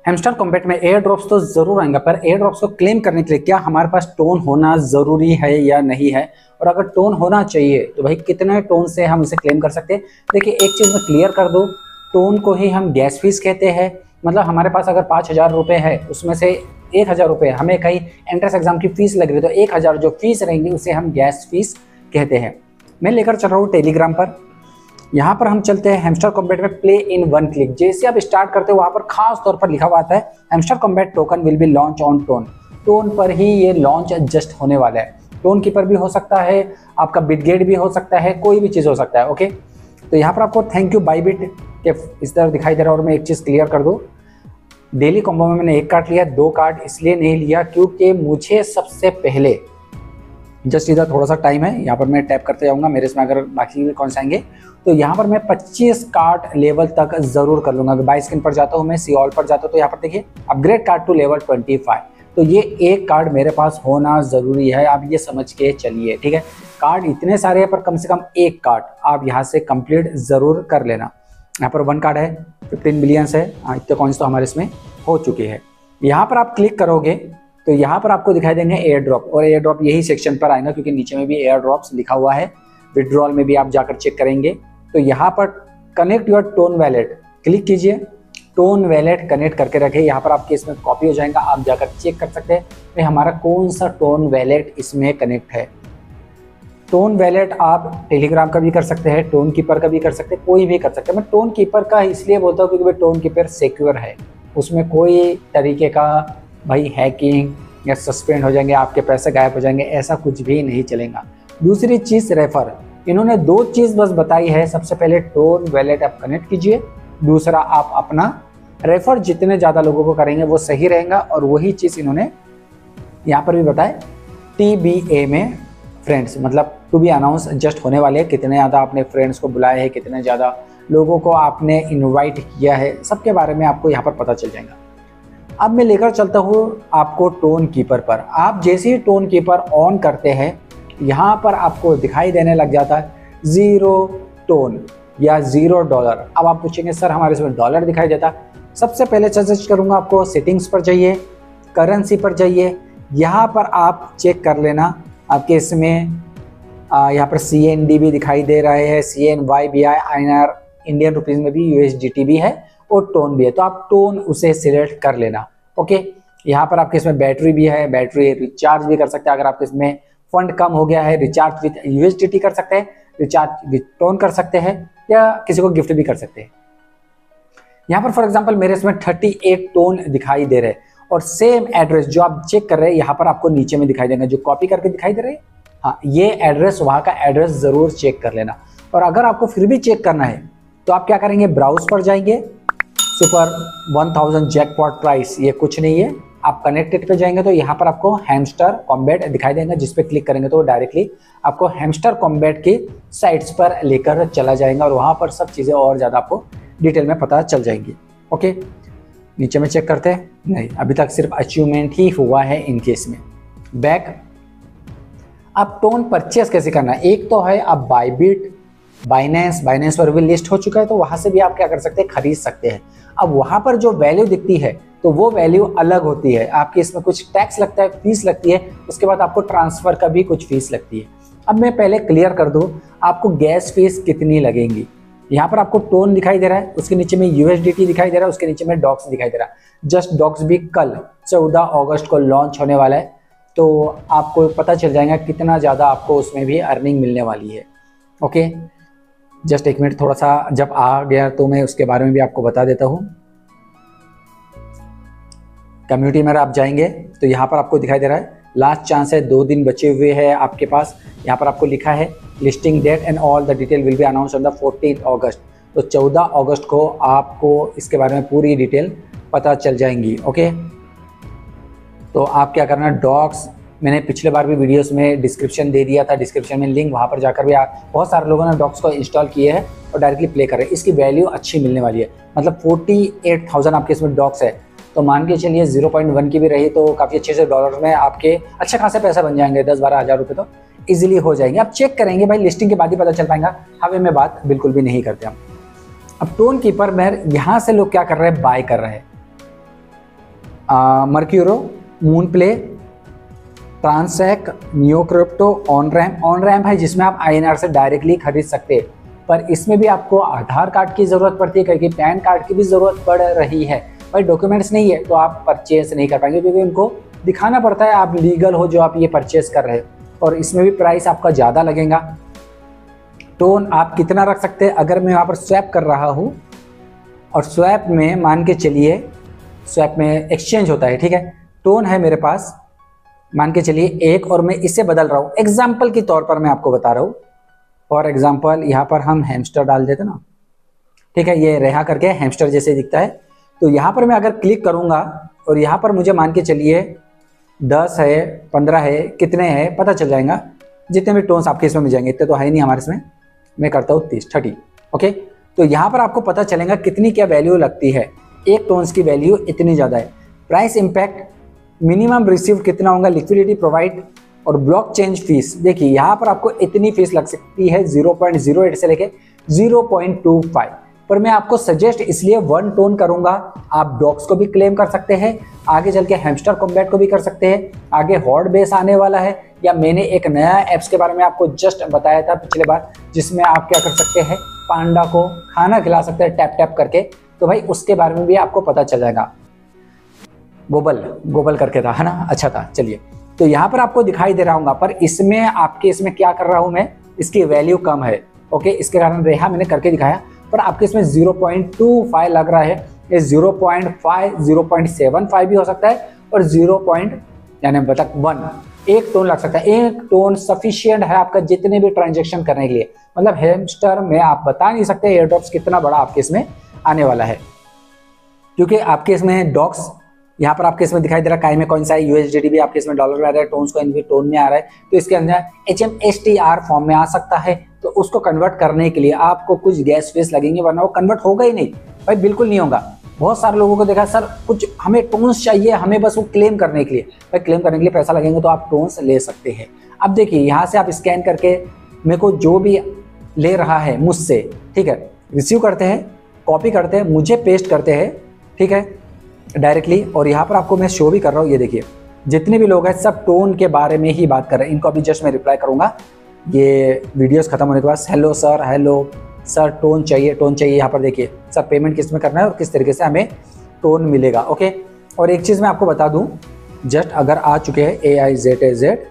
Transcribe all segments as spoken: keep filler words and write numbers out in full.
Hamster combat में air drops तो जरूर आएंगे, पर एयर ड्रॉप्स को क्लेम करने के लिए क्या हमारे पास टोन होना जरूरी है या नहीं है, और अगर टोन होना चाहिए तो भाई कितने टोन से हम इसे क्लेम कर सकते हैं। देखिए एक चीज मैं क्लियर कर दूं, टोन को ही हम गैस फीस कहते हैं। मतलब हमारे पास अगर पाँच हजार रुपये है, उसमें से एक हजार रुपये हमें कहीं एंट्रेंस एग्जाम की फीस लग रही है, तो एक हजार जो फीस रहेंगी उसे हम गैस फीस कहते हैं। मैं लेकर चल रहा हूँ टेलीग्राम पर। यहाँ पर हम चलते हैं हैमस्टर कॉम्बैट में प्ले इन वन क्लिक। जैसे आप स्टार्ट करते हो वहाँ पर खास तौर पर लिखा हुआ आता है hamster combat token will be launch on TON. TON पर ही ये लॉन्च जस्ट होने वाला है। टोन कीपर भी हो सकता है, आपका बिटगेट भी हो सकता है, कोई भी चीज़ हो सकता है। ओके, तो यहाँ पर आपको थैंक यू बाईबिट के इस तरह दिखाई दे रहा है। और मैं एक चीज़ क्लियर कर दूँ, डेली कॉम्बो में मैंने एक कार्ड लिया, दो कार्ड इसलिए नहीं लिया क्योंकि मुझे सबसे पहले जस्ट इधर थोड़ा सा टाइम है, यहाँ पर मैं टैप करते जाऊँगा। मेरे इसमें अगर बाकी कौन से आएंगे तो यहाँ पर मैं पच्चीस कार्ड लेवल तक जरूर कर लूँगा। बाई स्किन पर जाता हूँ, मैं सी ऑल पर जाता हूँ, तो यहाँ पर देखिए अपग्रेड कार्ड टू लेवल पच्चीस। तो ये एक कार्ड मेरे पास होना ज़रूरी है, आप ये समझ के चलिए। ठीक है, कार्ड इतने सारे हैं पर कम से कम एक कार्ड आप यहाँ से कंप्लीट ज़रूर कर लेना। यहाँ पर वन कार्ड है, फिफ्टीन बिलियंस है, इतने कॉइन्स तो हमारे इसमें हो चुके हैं। यहाँ पर आप क्लिक करोगे तो यहाँ पर आपको दिखाई देंगे एयर ड्रॉप, और एयर ड्रॉप यही सेक्शन पर आएगा क्योंकि नीचे में भी एयर ड्रॉप्स लिखा हुआ है। विड्रॉल में भी आप जाकर चेक करेंगे तो यहाँ पर connect your TON wallet click कीजिए। टोन वैलेट कनेक्ट करके रखे, यहाँ पर आपके इसमें कॉपी हो जाएगा, आप जाकर चेक कर सकते हैं कि हमारा कौन सा टोन वैलेट इसमें कनेक्ट है। टोन वैलेट आप टेलीग्राम का भी कर सकते हैं, टोन कीपर का भी कर सकते हैं, कोई भी कर सकते हैं। मैं टोन कीपर का इसलिए बोलता हूँ क्योंकि भाई टोन कीपर सिक्योर है, उसमें कोई तरीके का भाई हैकिंग या सस्पेंड हो जाएंगे, आपके पैसे गायब हो जाएंगे, ऐसा कुछ भी नहीं चलेगा। दूसरी चीज़ रेफर, इन्होंने दो चीज़ बस बताई है। सबसे पहले टोन वैलेट आप कनेक्ट कीजिए, दूसरा आप अपना रेफर जितने ज़्यादा लोगों को करेंगे वो सही रहेगा। और वही चीज़ इन्होंने यहाँ पर भी बताए टी बी ए में फ्रेंड्स, मतलब टू बी अनाउंस जस्ट होने वाले हैं। कितने ज़्यादा आपने फ्रेंड्स को बुलाए हैं, कितने ज़्यादा लोगों को आपने इन्वाइट किया है, सबके बारे में आपको यहाँ पर पता चल जाएगा। अब मैं लेकर चलता हूँ आपको टोन कीपर पर। आप जैसे ही टोन कीपर ऑन करते हैं यहाँ पर आपको दिखाई देने लग जाता है ज़ीरो टोन या ज़ीरो डॉलर। अब आप पूछेंगे सर हमारे इसमें डॉलर दिखाई देता। सबसे पहले सजेस्ट करूँगा आपको सेटिंग्स पर जाइए, करेंसी पर जाइए, यहाँ पर आप चेक कर लेना आपके इसमें यहाँ पर सी एन डी भी दिखाई दे रहे हैं, C N Y B I, I N R Indian rupees में भी, यू एस डी टी भी है और टोन भी है। तो आप टोन उसे सिलेक्ट कर लेना। ओके, यहाँ पर आपके इसमें बैटरी भी है, बैटरी रिचार्ज भी कर सकते हैं। अगर आपके इसमें फंड कम हो गया है, recharge with U S D T कर सकते हैं, रिचार्ज विद टोन कर सकते हैं, या किसी को गिफ्ट भी कर सकते हैं। यहाँ पर फॉर एग्जांपल मेरे इसमें अड़तीस टोन दिखाई दे रहे हैं और सेम एड्रेस जो आप चेक कर रहे हैं यहाँ पर आपको नीचे में दिखाई देंगे, जो कॉपी करके दिखाई दे रहे हैं। हाँ, ये एड्रेस वहाँ का एड्रेस ज़रूर चेक कर लेना। और अगर आपको फिर भी चेक करना है तो आप क्या करेंगे, ब्राउज पर जाएंगे, super one thousand jackpot prize, ये कुछ नहीं है। आप कनेक्टेड पे जाएंगे तो यहाँ पर आपको हैमस्टर कॉम्बैट दिखाई देगा, जिस पे क्लिक करेंगे तो डायरेक्टली आपको हैमस्टर कॉम्बैट की साइट्स पर लेकर चला जाएगा और वहाँ पर सब चीज़ें और ज़्यादा आपको डिटेल में पता चल जाएंगी। ओके, नीचे में चेक करते हैं, नहीं अभी तक सिर्फ अचीवमेंट ही हुआ है इन केस में। बैक, आप टोन परचेस कैसे करना है, एक तो है आप बाईबिट, बाइनेंस, बाइनेंस पर भी लिस्ट हो चुका है तो वहाँ से भी आप क्या कर सकते हैं, खरीद सकते हैं। अब वहाँ पर जो वैल्यू दिखती है तो वो वैल्यू अलग होती है, आपके इसमें कुछ टैक्स लगता है, फीस लगती है, उसके बाद आपको ट्रांसफ़र का भी कुछ फीस लगती है। अब मैं पहले क्लियर कर दूँ आपको गैस फीस कितनी लगेंगी। यहाँ पर आपको टोन दिखाई दे रहा है, उसके नीचे में यू एस डी टी दिखाई दे रहा है, उसके नीचे में डॉक्स दिखाई दे रहा है। जस्ट डॉक्स भी कल चौदह अगस्त को लॉन्च होने वाला है, तो आपको पता चल जाएगा कितना ज़्यादा आपको उसमें भी अर्निंग मिलने वाली है। ओके, जस्ट एक मिनट, थोड़ा सा जब आ गया तो मैं उसके बारे में भी आपको बता देता हूँ। कम्युनिटी में आप जाएंगे तो यहाँ पर आपको दिखाई दे रहा है लास्ट चांस है, दो दिन बचे हुए हैं आपके पास। यहाँ पर आपको लिखा है listing date and all the detail will be announce on the fourteen August. तो चौदह अगस्त को आपको इसके बारे में पूरी डिटेल पता चल जाएंगी। ओके, तो आप क्या करना, डॉक्स मैंने पिछले बार भी वीडियोस में डिस्क्रिप्शन दे दिया था, डिस्क्रिप्शन में लिंक, वहाँ पर जाकर भी आप बहुत सारे लोगों ने डॉक्स को इंस्टॉल किए हैं और डायरेक्टली प्ले कर रहे हैं। इसकी वैल्यू अच्छी मिलने वाली है, मतलब फोर्टी एट थाउजेंड आपके इसमें डॉक्स है, तो मान के चलिए ज़ीरो पॉइंट वन की भी रही तो काफ़ी अच्छे से डॉलर में आपके अच्छे खासे पैसा बन जाएंगे, दस बारह हज़ार रुपये तो इजीली हो जाएंगे। आप चेक करेंगे भाई, लिस्टिंग के बाद ही पता चल पाएगा, हवे में बात बिल्कुल भी नहीं करते हम। अब टोन कीपर में यहाँ से लोग क्या कर रहे हैं, बाय कर रहे हैं। Mercuryo, moon play, Transak, neo crypto, on ramp. On ramp है जिसमें आप आई एन आर से डायरेक्टली खरीद सकते हैं, पर इसमें भी आपको आधार कार्ड की ज़रूरत पड़ती है, क्योंकि पैन कार्ड की भी ज़रूरत पड़ रही है। भाई डॉक्यूमेंट्स नहीं है तो आप परचेस नहीं कर पाएंगे, क्योंकि उनको दिखाना पड़ता है आप लीगल हो जो आप ये परचेस कर रहे हो, और इसमें भी प्राइस आपका ज़्यादा लगेगा। टोन आप कितना रख सकते हैं, अगर मैं यहाँ पर स्वैप कर रहा हूँ और स्वैप में मान के चलिए, स्वैप में एक्सचेंज होता है, ठीक है। टोन है मेरे पास मान के चलिए एक, और मैं इससे बदल रहा हूँ, एग्जाम्पल के तौर पर मैं आपको बता रहा हूँ। फॉर एग्जाम्पल यहाँ पर हम हैमस्टर डाल देते ना, ठीक है, ये रेहा करके हैमस्टर जैसे दिखता है। तो यहाँ पर मैं अगर क्लिक करूँगा और यहाँ पर मुझे मान के चलिए दस है, पंद्रह है, कितने हैं पता चल जाएगा, जितने भी टोन्स आपके इसमें मिल जाएंगे। इतने तो है नहीं हमारे इसमें, मैं करता हूँ तीस, थर्टी, ओके। तो यहाँ पर आपको पता चलेगा कितनी क्या वैल्यू लगती है, एक टोन्स की वैल्यू इतनी ज़्यादा है। प्राइस इम्पैक्ट, मिनिमम रिसीव कितना होगा, लिक्विडिटी प्रोवाइड और ब्लॉक चेंज फीस। देखिए यहाँ पर आपको इतनी फीस लग सकती है ज़ीरो पॉइंट ज़ीरो एट से लेके ज़ीरो पॉइंट टू फाइव, पर मैं आपको सजेस्ट इसलिए वन टोन करूंगा। आप डॉक्स को भी क्लेम कर सकते हैं, आगे चल के हैमस्टर कॉम्बैट को भी कर सकते हैं, आगे हॉट बेस आने वाला है, या मैंने एक नया एप्स के बारे में आपको जस्ट बताया था पिछले बार, जिसमें आप क्या कर सकते हैं, पांडा को खाना खिला सकते हैं टैप टैप करके। तो भाई उसके बारे में भी आपको पता चल जाएगा। गोबल गोबल करके था, है ना, अच्छा था। चलिए, तो यहाँ पर आपको दिखाई दे रहा हूँ, पर इसमें आपके इसमें क्या कर रहा हूँ मैं, इसकी वैल्यू कम है, ओके। इसके कारण रेहा मैंने करके दिखाया, पर आपके इसमें ज़ीरो पॉइंट टू फाइव लग रहा है। ये zero point five, zero point seven five भी हो सकता है, और ज़ीरो पॉइंट यानी मतलब वन, एक टोन लग सकता है। एक टोन सफिशिएंट है आपका जितने भी ट्रांजैक्शन करने के लिए। मतलब हैमस्टर में आप बता नहीं सकते एयर ड्रॉप्स कितना बड़ा आपके इसमें आने वाला है, क्योंकि आपके इसमें डॉक्स यहाँ पर आपके इसमें दिखाई दे रहा है, काय में कौन सा है, यूएसडीटी भी आपके इसमें डॉलर में आ रहा है, टोन्स को इनके टोन में आ रहा है, तो इसके अंदर H M S T R form में आ सकता है। तो उसको कन्वर्ट करने के लिए आपको कुछ गैस फीस लगेंगे, वरना वो कन्वर्ट होगा ही नहीं भाई, बिल्कुल नहीं होगा। बहुत सारे लोगों को देखा, सर कुछ हमें टोन्स चाहिए, हमें बस वो क्लेम करने के लिए। भाई क्लेम करने के लिए पैसा लगेंगे तो आप टोन्स ले सकते हैं। अब देखिए यहाँ से आप स्कैन करके मेरे को जो भी ले रहा है मुझसे, ठीक है, रिसीव करते हैं, कॉपी करते हैं, मुझे पेस्ट करते हैं, ठीक है, डायरेक्टली। और यहाँ पर आपको मैं शो भी कर रहा हूँ, ये देखिए जितने भी लोग हैं सब टोन के बारे में ही बात कर रहे हैं। इनको अभी जस्ट मैं रिप्लाई करूँगा ये वीडियोस खत्म होने के बाद। Hello sir, hello sir, TON चाहिए, टोन चाहिए। यहाँ पर देखिए सर पेमेंट किस में करना है और किस तरीके से हमें टोन मिलेगा, ओके। और एक चीज़ मैं आपको बता दूँ, जस्ट अगर आ चुके हैं A I Z A Z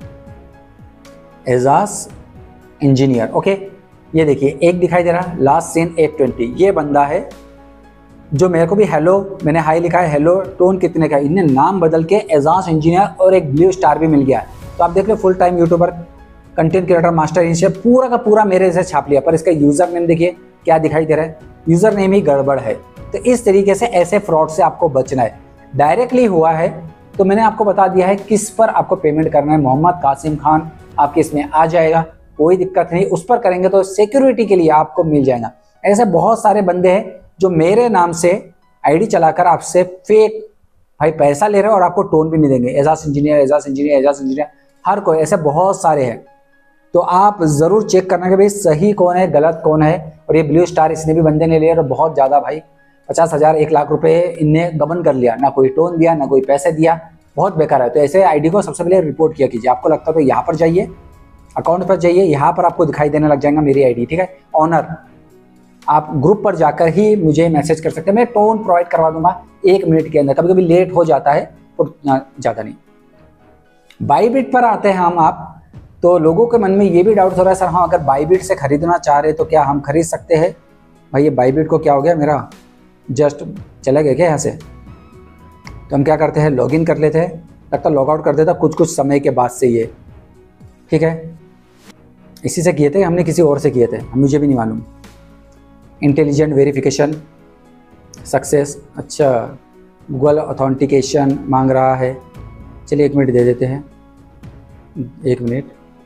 Aizaz engineer, okay, ये देखिए एक दिखाई दे रहा, लास्ट सीन एट ट्वेंटी, ये बंदा है जो मेरे को भी हेलो, मैंने हाई लिखा है, हेलो टोन कितने का, इन्हें नाम बदल के एजाज इंजीनियर और एक ब्लू स्टार भी मिल गया। तो आप देख लो, full time YouTuber, content creator, master engineer, पूरा का पूरा मेरे से छाप लिया। पर इसका यूजर नेम देखिए क्या दिखाई दे रहा है, यूजर नेम ही गड़बड़ है। तो इस तरीके से ऐसे फ्रॉड से आपको बचना है। डायरेक्टली हुआ है तो मैंने आपको बता दिया है किस पर आपको पेमेंट करना है। मोहम्मद कासिम खान आपके इसमें आ जाएगा, कोई दिक्कत नहीं, उस पर करेंगे तो सिक्योरिटी के लिए आपको मिल जाएगा। ऐसे बहुत सारे बंदे हैं जो मेरे नाम से आईडी चलाकर आपसे फेक भाई पैसा ले रहे हैं और आपको टोन भी नहीं देंगे। Aizaz engineer, Aizaz engineer, Aizaz engineer, हर कोई, ऐसे बहुत सारे हैं। तो आप ज़रूर चेक करना कि भाई सही कौन है, गलत कौन है। और ये ब्लू स्टार इसने भी बंदे ने लिया और बहुत ज़्यादा भाई, पचास हज़ार एक लाख रुपए इनने गबन कर लिया, ना कोई टोन दिया ना कोई पैसे दिया, बहुत बेकार है। तो ऐसे आईडी को सबसे पहले रिपोर्ट किया कीजिए। आपको लगता है तो यहाँ पर जाइए, अकाउंट पर जाइए, यहाँ पर आपको दिखाई देने लग जाएगा मेरी आईडी, ठीक है, ऑनर। आप ग्रुप पर जाकर ही मुझे मैसेज कर सकते हैं, मैं टोन प्रोवाइड करवा दूंगा एक मिनट के अंदर। कभी कभी लेट हो जाता है और ज़्यादा नहीं। बाईबिट पर आते हैं हम आप, तो लोगों के मन में ये भी डाउट हो रहा है, सर हाँ अगर बाईबिट से खरीदना चाह रहे तो क्या हम खरीद सकते हैं? भाई ये बाईबिट को क्या हो गया, मेरा जस्ट चला गया क्या यहाँ से। तो हम क्या करते हैं, लॉगिन कर लेते हैं, लगता लॉग आउट कर देता कुछ कुछ समय के बाद से ये, ठीक है। इसी से किए थे हमने, किसी और से किए थे, मुझे भी नहीं मालूम। इंटेलिजेंट वेरिफिकेशन सक्सेस, अच्छा गूगल ऑथेंटिकेशन मांग रहा है, चलिए एक मिनट दे देते हैं, एक minute,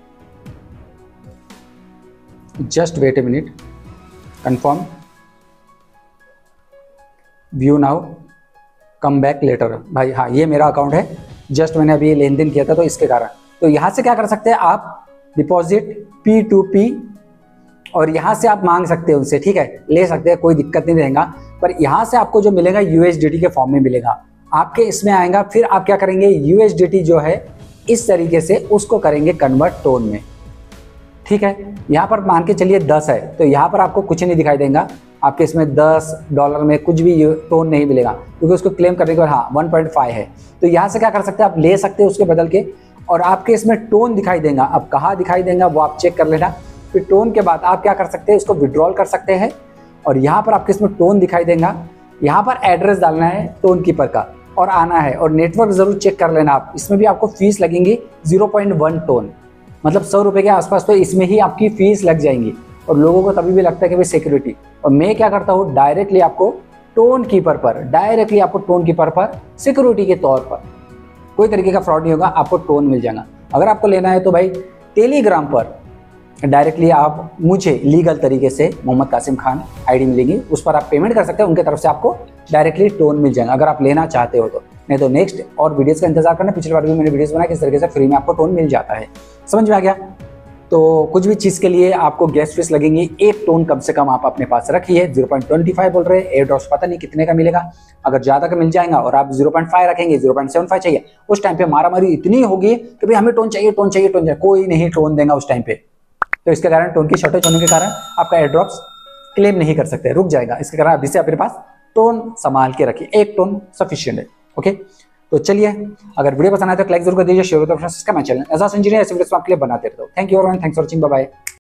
just wait a minute, confirm, view now, come back later. भाई हाँ ये मेरा अकाउंट है, जस्ट मैंने अभी लेन देन किया था तो इसके कारण। तो यहाँ से क्या कर सकते हैं आप, डिपॉजिट पी टू पी, और यहाँ से आप मांग सकते हैं उनसे, ठीक है, ले सकते हैं, कोई दिक्कत नहीं रहेगा। पर यहाँ से आपको जो मिलेगा यूएसडीटी के फॉर्म में मिलेगा। आपके इसमें आएगा, फिर आप क्या करेंगे, यूएसडीटी जो है इस तरीके से उसको करेंगे कन्वर्ट टोन में। ठीक है, यहाँ पर मान के चलिए दस है, तो यहाँ पर आपको कुछ नहीं दिखाई देगा, आपके इसमें दस डॉलर में कुछ भी टोन नहीं मिलेगा, क्योंकि उसको क्लेम करने के बाद हाँ वन पॉइंट फाइव है। तो यहाँ से क्या कर सकते हैं, आप ले सकते हैं उसके बदल के, और आपके इसमें टोन दिखाई देगा। अब कहाँ दिखाई देगा वो आप चेक कर लेना। फिर टोन के बाद आप क्या कर सकते हैं, उसको विड्रॉल कर सकते हैं, और यहाँ पर आपके इसमें टोन दिखाई देगा। यहाँ पर एड्रेस डालना है टोन कीपर का और आना है, और नेटवर्क जरूर चेक कर लेना आप। इसमें भी आपको फीस लगेंगी ज़ीरो पॉइंट वन टोन, मतलब सौ रुपये के आसपास, तो इसमें ही आपकी फीस लग जाएंगी। और लोगों को तभी भी लगता है कि भाई सिक्योरिटी, और मैं क्या करता हूँ, डायरेक्टली आपको टोन कीपर पर डायरेक्टली आपको टोन कीपर पर सिक्योरिटी के तौर पर कोई तरीके का फ्रॉड नहीं होगा, आपको टोन मिल जाएगा। अगर आपको लेना है तो भाई टेलीग्राम पर डायरेक्टली आप मुझे लीगल तरीके से मोहम्मद कासिम खान आईडी मिलेगी, उस पर आप पेमेंट कर सकते हैं, उनके तरफ से आपको डायरेक्टली टोन मिल जाएगा अगर आप लेना चाहते हो तो। नहीं तो नेक्स्ट और वीडियोस का इंतजार करना, पिछले बार भी मैंने वीडियोस बनाया किस तरीके से फ्री में आपको टोन मिल जाता है। समझ में आ गया? तो कुछ भी चीज़ के लिए आपको गैस फीस लगेंगी, एक टोन कम से कम आप अपने पास रखिए। ज़ीरो पॉइंट टू फाइव बोल रहे हैं, एयर ड्रॉप्स पता नहीं कितने का मिलेगा, अगर ज़्यादा का मिल जाएगा और आप ज़ीरो पॉइंट फाइव रखेंगे, ज़ीरो पॉइंट सेवन फाइव चाहिए, उस टाइम पे मारामारी इतनी होगी कि भाई हमें टोन चाहिए टोन चाहिए टोन चाहिए, कोई नहीं टोन देगा उस टाइम पे। तो इसके कारण टोन की शॉर्टेज होने के कारण आपका एयर ड्रॉप्स क्लेम नहीं कर सकते, रुक जाएगा। इसके कारण अभी से अपने पास टोन संभाल के रखिए, एक टोन सफिशिएंट है। ओके, तो चलिए, अगर वीडियो पसंद आए तो लाइक जरूर कर दीजिए, शेयर करें, subscribe my channel Aizaz engineer ऐसे वीडियोस आपके लिए बनाते रहता हूं। Thank you everyone, thanks for watching, bye bye.